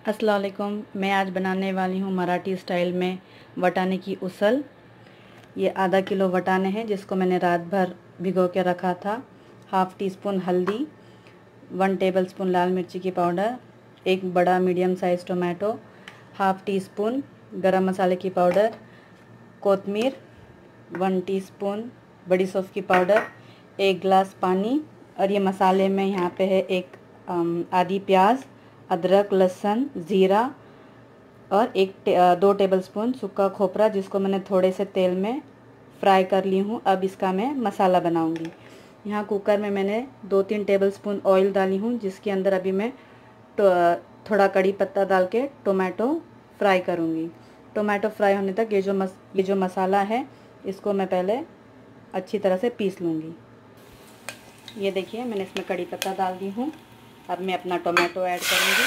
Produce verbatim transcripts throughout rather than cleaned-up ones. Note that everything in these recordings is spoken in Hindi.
अस्सलाम वालेकुम। मैं आज बनाने वाली हूँ मराठी स्टाइल में वटाने की उसल। ये आधा किलो वटाने हैं जिसको मैंने रात भर भिगो के रखा था। हाफ़ टी स्पून हल्दी, वन टेबल स्पून लाल मिर्ची की पाउडर, एक बड़ा medium size tomato, half teaspoon गरम मसाले की पाउडर, कोतमीर, वन टीस्पून बड़ी सौंफ की पाउडर, एक गिलास पानी। और ये मसाले में यहाँ पे है एक आधी प्याज, अदरक, लहसुन, जीरा और एक टे, दो टेबलस्पून सूखा खोपरा जिसको मैंने थोड़े से तेल में फ्राई कर ली हूँ। अब इसका मैं मसाला बनाऊँगी। यहाँ कुकर में मैंने दो तीन टेबलस्पून ऑयल डाली हूँ जिसके अंदर अभी मैं तो थोड़ा कड़ी पत्ता डाल के टोमेटो फ्राई करूँगी। टोमेटो फ्राई होने तक ये जो मस ये जो मसाला है इसको मैं पहले अच्छी तरह से पीस लूँगी। ये देखिए मैंने इसमें कड़ी पत्ता डाल दी हूँ। अब मैं अपना टोमेटो ऐड करूँगी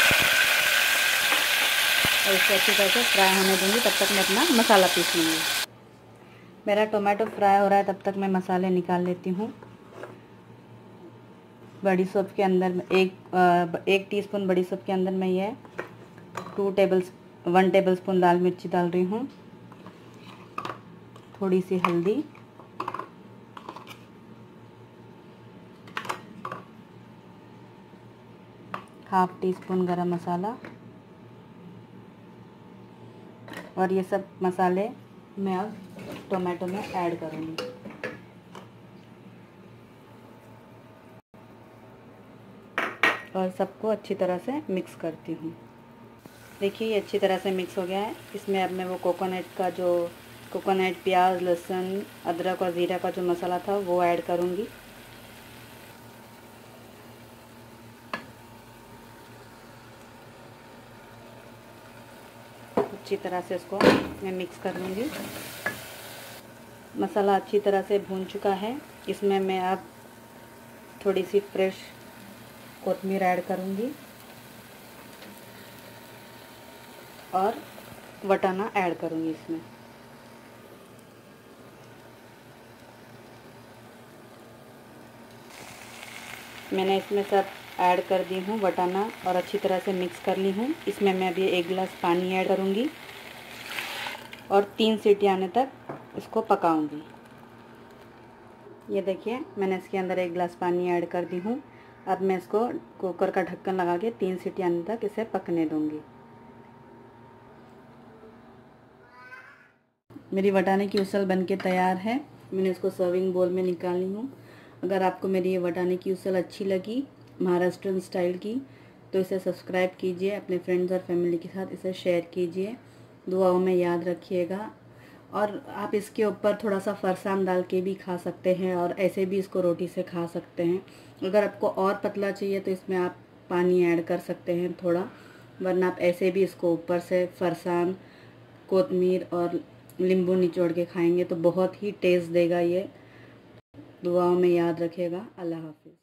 और इसको अच्छी तरह से फ्राई होने दूँगी। तब तक मैं अपना मसाला पीस लूँगी। मेरा टोमेटो फ्राई हो रहा है, तब तक मैं मसाले निकाल लेती हूँ। बड़ी सौंफ के अंदर एक एक टीस्पून बड़ी सौंफ के अंदर मैं ये two table one tablespoon लाल मिर्ची डाल रही हूँ, थोड़ी सी हल्दी, हाफ टी स्पून गरम मसाला और ये सब मसाले मैं अब टोमेटो में ऐड करूँगी। और सबको अच्छी तरह से मिक्स करती हूँ। देखिए ये अच्छी तरह से मिक्स हो गया है। इसमें अब मैं वो कोकोनट का जो कोकोनट प्याज, लहसुन, अदरक और ज़ीरा का जो मसाला था वो ऐड करूँगी। अच्छी तरह से इसको मैं मिक्स कर लूँगी। मसाला अच्छी तरह से भून चुका है। इसमें मैं अब थोड़ी सी फ्रेश कोतमीर ऐड करूँगी और वटाना ऐड करूँगी इसमें। मैंने इसमें सब ऐड कर दी हूँ वटाना और अच्छी तरह से मिक्स कर ली हूँ। इसमें मैं अभी एक गिलास पानी ऐड करूँगी और तीन सीटी आने तक इसको पकाऊँगी। ये देखिए मैंने इसके अंदर एक गिलास पानी ऐड कर दी हूँ। अब मैं इसको कुकर का ढक्कन लगा के तीन सीटी आने तक इसे पकने दूँगी। मेरी वटाने की उसल बनके तैयार है। मैंने इसको सर्विंग बोल में निकाली हूँ। अगर आपको मेरी ये वटाने की उसल अच्छी लगी महाराष्ट्रन स्टाइल की तो इसे सब्सक्राइब कीजिए, अपने फ्रेंड्स और फैमिली के साथ इसे शेयर कीजिए, दुआओं में याद रखिएगा। और आप इसके ऊपर थोड़ा सा फरसान डाल के भी खा सकते हैं और ऐसे भी इसको रोटी से खा सकते हैं। अगर आपको और पतला चाहिए तो इसमें आप पानी ऐड कर सकते हैं थोड़ा, वरना आप ऐसे भी इसको ऊपर से फरसान, कोतमीर और नींबू निचोड़ के खाएंगे तो बहुत ही टेस्ट देगा ये। दुआओं में याद रखिएगा। अल्लाह हाफिज़।